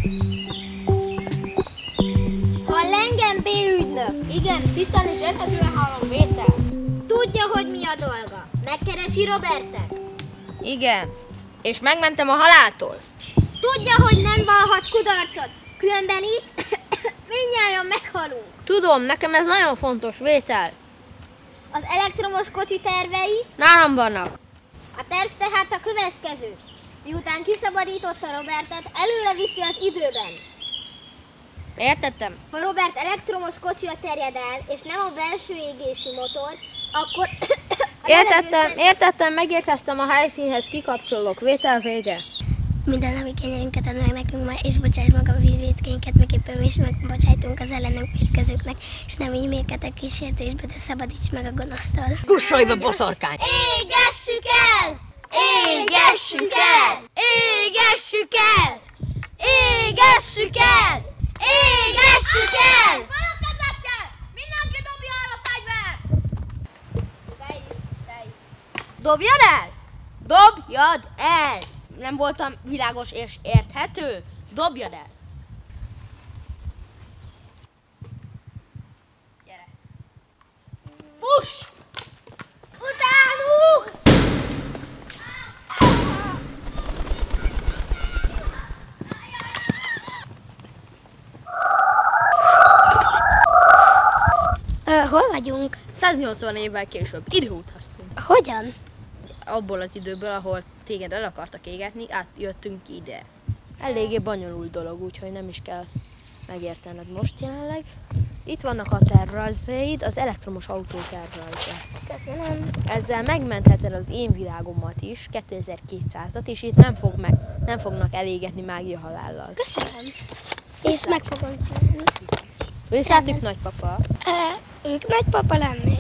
Hall engem, B-ügynök? Igen, tisztán és érthetően hallom, Vétel. Tudja, hogy mi a dolga? Megkeresi Robertet? Igen, és megmentem a haláltól. Tudja, hogy nem vallhat kudarcot, különben itt mindnyájan meghalunk. Tudom, nekem ez nagyon fontos, Vétel. Az elektromos kocsi tervei? Nálam vannak. A terv tehát a következő. Miután kiszabadította Robertet, előre viszi az időben. Értettem. Ha Robert elektromos kocsia terjed el, és nem a belső égésű motor, akkor... Értettem, megérkeztem a helyszínhez, kikapcsolok. Vétel vége. Minden napi kenyerünket ad meg nekünk ma, és bocsáss meg a vétkeinket, miképpen is megbocsájtunk az ellenünk vétkezőknek, és nem így mérketek kísértésbe, de szabadíts meg a gonosztól. Kussolj be, boszorkány! Égessük el! Égessük el! Égessük el! Égessük el! Égessük el! Fel a kezekkel! Mindenki dobja el a fegyvert! Dobjad el! Dobjad el! Nem voltam világos és érthető? Dobjad el! Gyere! Fuss! Utánuk! Hol vagyunk? 180 évvel később időutaztunk. Hogyan? Abból az időből, ahol téged el akartak égetni, átjöttünk ide. Eléggé bonyolult dolog, úgyhogy nem is kell megértened most jelenleg. Itt vannak a tervrajzaid, az elektromos autó tervrajza. Köszönöm. Ezzel megmentheted az én világomat is, 2200-at, és itt nem fognak elégetni mágia halállal. Köszönöm. És meg fogom csinálni. Viszlátjuk, nagypapa! Ők nagypapa lenni?